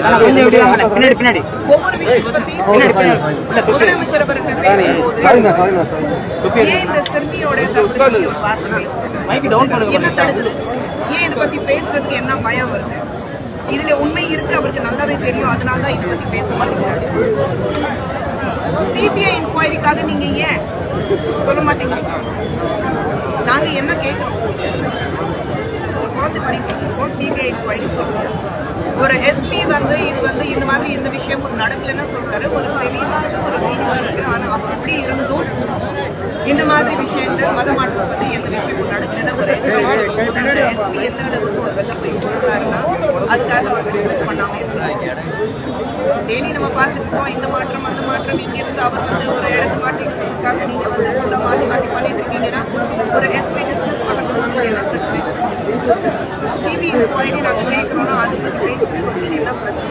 ஒவ்வொரு விஷயத்தை பத்தி முதலமைச்சர் அவர்கள் பேசும்போது ஏன் இந்த சிறுமியோட வார்த்தை பேசுறது என்ன தடுக்குது? ஏன் இதை பத்தி பேசுறதுக்கு என்ன பயம் வருது? இதுல உண்மை இருக்கு, அவருக்கு நல்லாவே தெரியும். அதனாலதான் இதை பத்தி பேச மாட்டேங்கிறாரு. சிபிஐ இன்கொயரிக்காக நீங்க ஏன் சொல்ல மாட்டேங்கிறீங்க? நாங்க என்ன கேட்கிறோம்? ஒரு குழந்தை படிக்கிறோம், சிபிஐ இன்கொயரி சொல்லுங்க. ஒரு எஸ்பி இது இந்த மாதிரி எந்த விஷயம் நடக்கலன்னு சொல்றாரு. ஒரு தெளிவாக ஒரு வீடியோ இருக்கு. ஆனா அப்படி இருந்தும் இந்த மாதிரி விஷயங்கள் மதமாற்றம் எந்த விஷயமும் நடக்கலன்னா ஒரு எஸ்பி எந்த அளவுக்கு ஒரு வெளில போய் சொல்றாருன்னா அதுக்காக அவர் டிஸ்கஸ் பண்ணாம இருக்காங்க. டெய்லி நம்ம பார்த்துருக்கோம் இந்த மாற்றம் அந்த மாற்றம். இங்க இருந்து அவர் ஒரு இடத்து மாட்டிக்காக நீங்க ஃபுல்லா மாற்றி பண்ணிட்டு இருக்கீங்கன்னா ஒரு எஸ்பி டிஸ்கஸ் பண்ணணும். என்ன பிரச்சனை? சிபிஐ இன்கொயரி நாங்க கேட்கிறோம்னா அது பத்தி பேசுறதுக்கு என்ன பிரச்சனை?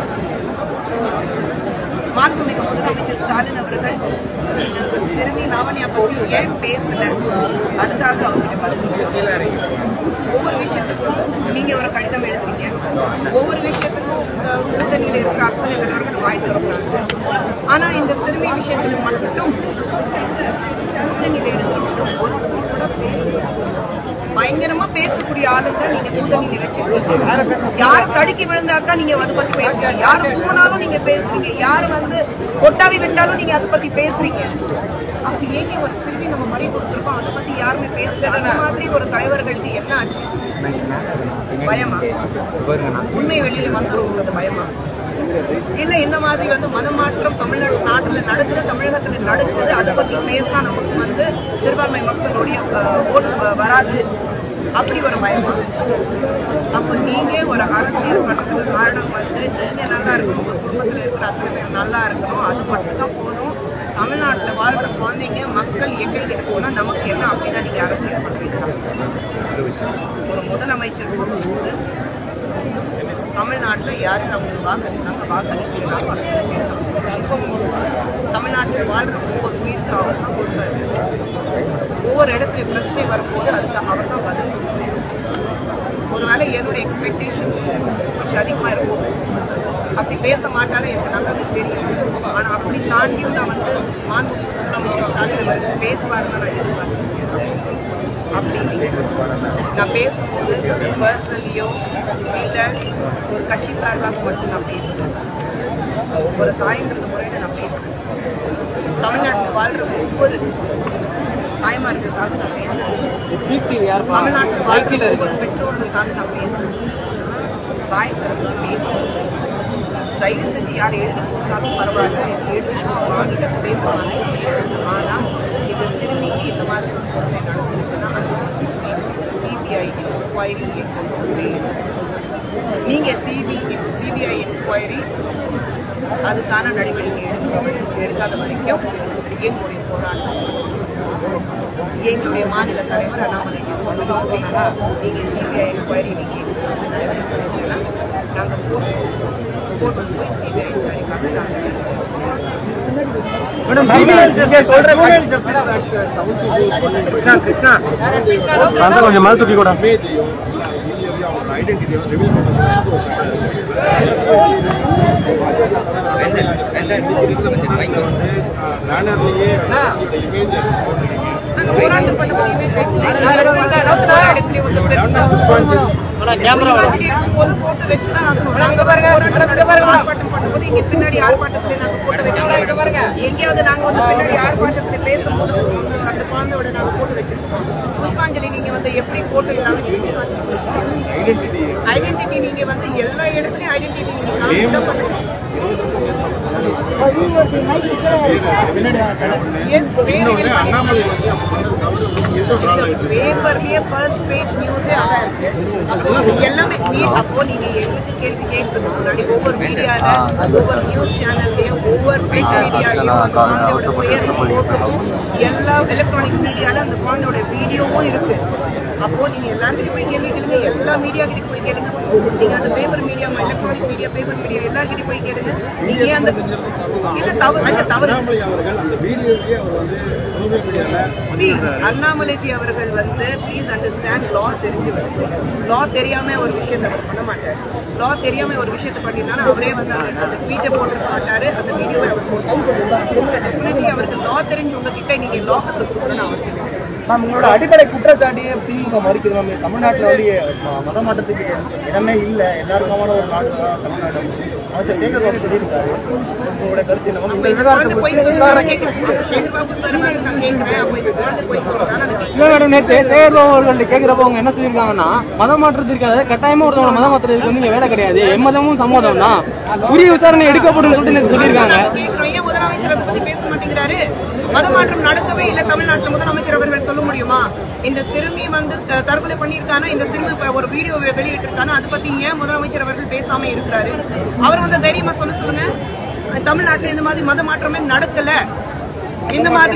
மாண்புமிகு முதலமைச்சர் ஸ்டாலின் அவர்கள் சிறுமி லாவண்யா பத்தி ஏன் பேசல? அதுக்காக அவர்கிட்ட பதில். ஒவ்வொரு விஷயத்துக்கும் நீங்க ஒரு கடிதம் எழுதுறீங்க. ஒவ்வொரு விஷயத்துக்கும் கூட்டணியில் இருக்கிற அத்தனை தலைவர்கள் வாய் திறக்கிறாங்க. ஆனா இந்த சிறுமி விஷயத்தில் மட்டும் கூட்டணியில் இருக்கிற ஒரு கூட பேசல. பயங்கரமா பேசக்கூடிய ஆளுங்க நீங்க கூட்டணியில் வச்சிருக்கீங்க. யாரு தடுக்கி விழுந்தாக்கா நீங்க அதை பத்தி பேசுறீங்க. யாரு போனாலும் நீங்க பேசுறீங்க. யாரு கொட்டாவி விட்டாலும் நீங்க அதை பத்தி பேசுறீங்க. அப்படி ஏங்க ஒரு சிறுமி நம்ம மணி கொடுத்துருக்கோம், அதை பத்தி யாருமே பேசல. அந்த மாதிரி ஒரு தலைவர்களுக்கு என்ன ஆச்சு? பயமா? உண்மை வெளியில வந்துருங்கிறது பயமா? இல்ல இந்த மாதிரி மதமாற்றம் தமிழ்நாட்டுல நடக்குது, தமிழகத்துல நடக்குது, அதை பத்தி பேசினா நமக்கு சிறுபான்மை மக்களுடைய ஓட்டு வராது, அப்படி ஒரு பயமா? அப்ப நீங்க ஒரு அரசியல் பண்றதுக்கு காரணம் நீங்க நல்லா இருக்கணும், உங்க குடும்பத்துல இருக்கிற அத்தனை பேர் நல்லா இருக்கணும், அது மட்டும்தான் போதும். தமிழ்நாட்டுல வாழ்ற குழந்தைங்க மக்கள் எங்கிட்ட போனா நமக்கு என்ன, அப்படிதான் நீங்க அரசியல் பண்றீங்க. ஒரு முதலமைச்சர் சொல்லும்போது தமிழ்நாட்டில் யாரு நம்ம வாக்களிக்கலாம். தமிழ்நாட்டில் வாழ்ற ஒவ்வொரு உயிருக்கு அவர் தான் கொடுத்தாரு. ஒவ்வொரு இடத்துல பிரச்சனை வரும்போது அதுக்கு அவர் தான் பதில். ஒருவேளை என்னுடைய எக்ஸ்பெக்டேஷன்ஸ் கொஞ்சம் அதிகமாக இருக்கும், அப்படி பேச மாட்டாலும் எனக்கு நல்லாவே தெரியும். ஆனால் அப்படி தாண்டியும் நான் மாண்புமிகு முதலமைச்சர் ஸ்டாலின் அவருக்கு பேசுவாருன்னு நான் எதிர்பார்க்கிறேன். அப்படி நான் பேசும்போது பர்சனலியோ இல்லை ஒரு கட்சி சார்பாக மட்டும் நான் பேசுகிறேன். ஒரு தாய்ங்கிறது முறையில் நான் பேசுகிறேன். தமிழ்நாட்டில் வாழ்கிற ஒவ்வொரு தாய்மார்களுக்காக நான் பேசுகிறேன். தமிழ்நாட்டில் வாழ்கிற ஒவ்வொரு பெற்றோர்களுக்காக நான் பேசுகிறேன். தாய் பேசுகிறேன். தயவு செஞ்சு யார் எழுதி கொடுத்தாலும் பரவாயில்ல, எழுதி வாங்கிட்ட பேப்பர் வாங்கி பேசுகிறேன். ஆனால் இந்த சிறுமிக்கு இந்த மாதிரி ஒரு கொடுமை நடந்திருக்குன்னா அது சிபிஐ இன்கொயரியை கொண்டு வந்து நீங்கள் சிபிஐ இன்கொயரி அதுக்கான நடவடிக்கை எடுக்காத வரைக்கும் எங்களுடைய போராட்டம். எங்களுடைய மாநில தலைவர் அண்ணாமலைக்கு சொல்லணும் அப்படின்னா நீங்கள் சிபிஐ இன்கொயரி நீங்கள் நடவடிக்கை எடுத்தீங்கன்னா நாங்கள் கோர்ட்டு போய் சிபிஐ இன்கொயரிக்காக நாங்கள் கொஞ்சம் மேல தூக்கி கூட போராட்டம் பண்ணும்போது போட்டோ வச்சுதான் இங்க பின்னாடி ஆர்ப்பாட்டத்துல நாங்க போட்டோ வைக்க எங்கேயாவது நாங்க பின்னாடி ஆர்ப்பாட்டத்துல பேசும்போது அந்த குழந்தையோட நாங்க போட்டோ வச்சிருக்கோம். புஷ்பாஞ்சலி நீங்க எப்படி போட்டோ இல்லாம ஐடென்டிட்டி நீங்க எல்லா இடத்துலயும் ஐடென்டிட்டி நீங்க காமிதான் பண்ணுங்க. பேப்பர்லயே ஃபர்ஸ்ட் பேஜ் நியூஸே அதான் இருக்கு. எல்லாமே அப்போ நீங்க எங்களுக்கு கேள்வி கேட்கறதுக்கு முன்னாடி ஒவ்வொரு மீடியால ஒவ்வொரு நியூஸ் சேனல்லையும் ஒவ்வொரு பிரிண்ட் மீடியாலையும் அந்த குழந்தையோட பெயர் போட்டோம். எல்லா எலக்ட்ரானிக் மீடியால அந்த குழந்தையோட வீடியோவும் இருக்கு. அப்போ நீங்க எல்லாருக்கிட்டையும் போய் கேள்வி கேளுங்க, எல்லா மீடியா கிட்ட போய் கேளுங்க. நீங்க அந்த paper media, electronic media, paper media எல்லாருக்கிட்டையும் போய் கேளுங்க. நீங்க அந்த அண்ணாமலைஜி அவர்கள் வந்து ப்ளீஸ் அண்டர்ஸ்டாண்ட் லா தெரிஞ்சவர். லா தெரியாம ஒரு விஷயத்தை பண்ண மாட்டார். லா தெரியாம ஒரு விஷயத்தை பண்ணினாலும் அவரே வந்து அந்த ட்வீட்டை போட்டுருக்க மாட்டாரு, அந்த வீடியோவை அவர் போட்டு அவருக்கு லா தெரிஞ்சு உங்ககிட்ட நீங்க லா கத்து கொடுக்கணும்னு அவசியம் இல்லை. உங்களோட அடிப்படை குற்றச்சாட்டியே திமுக மறுக்குது மேம். தமிழ்நாட்டில் வந்து மத மாற்றத்துக்கு இடமே இல்லை, எல்லாருக்குமான ஒரு நாடு தான் தமிழ்நாடு. அமைச்சர் சேகர் பாபு சொல்லியிருக்காரு. உங்களுடைய கருத்து என்ன? நேற்று சேகர் பாபு அவர்கள் கேட்கிறப்ப அவங்க என்ன சொல்லியிருக்காங்கன்னா, மதம் மாற்றத்திற்கு அதாவது கட்டாயமா ஒருத்தவங்க மதம் மாற்றத்துக்கு வந்து வேலை கிடையாது, எம்மதமும் சம்மதம் தான், உரிய விசாரணை எடுக்கப்படும் சொல்லிட்டு சொல்லியிருக்காங்க. முதலமைச்சர் அதை பத்தி பேச மாட்டேங்கிறாரு. மதமாற்றம் நடக்கவே இல்லை தமிழ்நாட்டில். முதலமைச்சர் அவர்கள் சொல்ல முடியுமா? இந்த சிறுமி வந்து தற்கொலை பண்ணியிருக்கானா, இந்த சிறுமி ஒரு வீடியோ வெளியிட்டிருக்கானா, அதை பத்தி ஏன் முதலமைச்சர் அவர்கள் பேசாம இருக்கிறாரு? அவர் வந்து தைரியமா சொல்லுங்க, தமிழ்நாட்டில் இந்த மாதிரி மதமாற்றமே நடக்கல, இந்த மாதிரி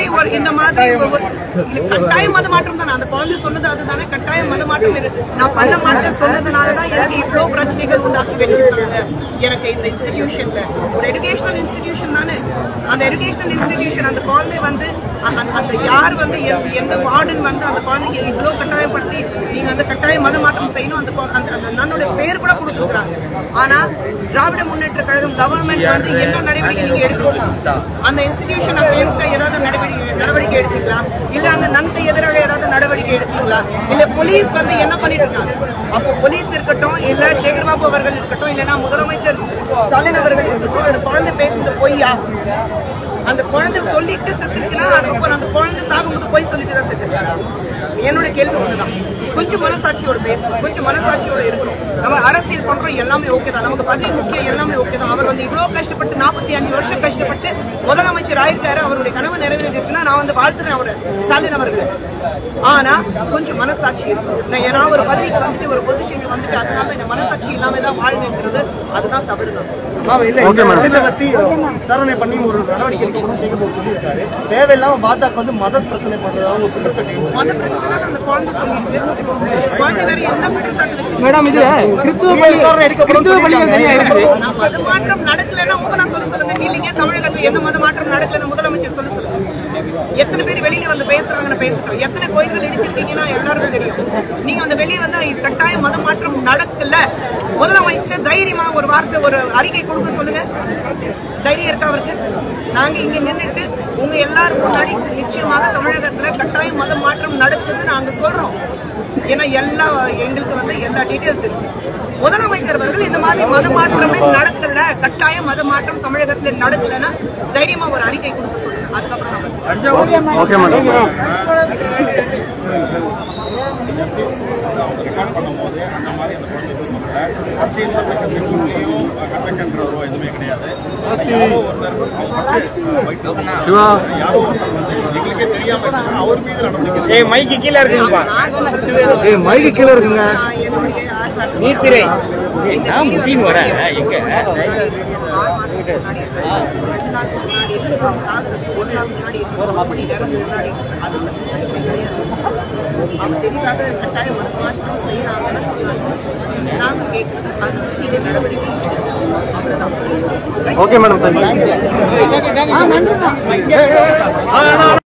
கட்டாய மதமாற்றம் தானே அந்த குழந்தை சொன்னது, அதுதானே கட்டாய மதமாற்றம் இருக்கு. நான் பண்ண மாட்டேன் சொன்னதுனாலதான் எனக்கு இவ்வளவு பிரச்சனைகள் உண்டாக்கி வச்சிருக்காங்க. எனக்கு இந்த இன்ஸ்டிடியூஷன்ல ஒரு எஜுகேஷனல் இன்ஸ்டிடியூஷன் தானே, அந்த எஜுகேஷனல் இன்ஸ்டிடியூஷன் அந்த குழந்தை வந்து அந்த யார் வந்து எந்த வார்டன் வந்து அந்த குழந்தைக்கு இவ்வளவு கட்டாயப்படுத்தி நீங்க வந்து கட்டாய மதமாற்றம் செய்யணும் அந்த நன்னுடைய பேர் கூட கொடுத்துருக்காங்க. ஆனா திராவிட முன்னேற்ற கழகம் கவர்மெண்ட் வந்து என்ன நடவடிக்கை நீங்க எடுத்துக்கலாம்? அந்த இன்ஸ்டிடியூஷன் அகைன்ஸ்டா ஏதாவது நடவடிக்கை எடுத்தீங்களா? இல்ல அந்த நன்கு எதிராக ஏதாவது நடவடிக்கை எடுத்தீங்களா? இல்ல போலீஸ் வந்து என்ன பண்ணிட்டு இருக்காங்க? அப்போ போலீஸ் இருக்கட்டும், இல்ல சேகர்பாபு அவர்கள் இருக்கட்டும், இல்லைன்னா முதலமைச்சர் ஸ்டாலின் அவர்கள் இருக்கட்டும், அந்த குழந்தை பேசுறது பொய்யா? அந்த குழந்தை சொல்லிட்டு செத்துருக்குன்னா அதுக்கப்புறம் அந்த குழந்தை சாகும்போது போய் சொல்லிட்டு தான் செத்துருக்காரா? என்னோட கேள்வி ஒண்ணுதான். கொஞ்சம் மனசாட்சியோட பேசணும், கொஞ்சம் மனசாட்சியோட இருக்கணும். நம்ம அரசியல் பண்றோம், எல்லாமே ஓகே தான், நமக்கு பதவி முக்கியம், எல்லாமே ஓகே தான். அவர் வந்து இவ்வளவு கஷ்டப்பட்டு 45 வருஷம் கஷ்டப்பட்டு முதலமைச்சர் ஆயிருக்காரு, அவருடைய கனவு நிறைவேற்றிருக்குன்னா நான் வந்து வாழ்த்துறேன் அவரு ஸ்டாலின் அவர்கள். ஆனா கொஞ்சம் மனசாட்சி இருக்கும். நான் ஒரு பதவிக்கு வந்துட்டு ஒரு பொசிஷனுக்கு வந்துட்டு அதனால இந்த மனசாட்சி இல்லாம தான் வாழ்ந்துங்கிறது அதுதான் தவறு தான். விசாரணை பண்ணி ஒரு நடவடிக்கை சொல்லியிருக்காரு. தேவையில்லாம பாஜக வந்து மத பிரச்சனை பண்றதாக குற்றச்சாட்டு. மத பிரச்சனை அந்த குழந்தை சொல்லிட்டு குழந்தை வேற என்ன குற்றச்சாட்டு வச்சு மேடம் இது மதமாற்றம் நடக்கலன்னா உங்க நான் சொல்லுங்க. இல்லைங்க தமிழகத்தில் எந்த மதமாற்றம் நடக்கலன்னு முதலமைச்சர் சொல்லுங்க. எத்தனை பேர் வெளியில வந்து பேசுறாங்கன்னு பேசட்டும். எத்தனை கோயில்கள் இடிச்சிருக்கீங்கன்னா எல்லாருக்கும் தெரியும். நீங்க அந்த வெளியே வந்து கட்டாய மதமாற்றம் நடக்கல, முதலமைச்சர் தைரியமா ஒரு வார்த்தை ஒரு அறிக்கை கொடுக்க சொல்லுங்க. தைரியம் இருக்கா அவருக்கு? நாங்க இங்க நின்றுட்டு உங்க எல்லாரும் முன்னாடி நிச்சயமாக தமிழகத்துல கட்டாய மத மாற்றம் நடக்குதுன்னு நாங்க சொல்றோம். ஏன்னா எங்களுக்கு வந்து எல்லா டீட்டெயில்ஸ் இருக்கு. முதலமைச்சர் அவர்கள் இந்த மாதிரி மத மாற்றமே நடக்கல, கட்டாய மத மாற்றம் தமிழகத்துல நடக்கலன்னா தைரியமா ஒரு அறிக்கை கொடுக்க சொல்லுங்க. அதுக்கப்புறம் மைக்கு கீழே இருக்குங்கப்பா, மைக்கு கீழே இருக்குங்க. நீத்திரை முட்டின்னு வர எங்க ஓகே மேடம்.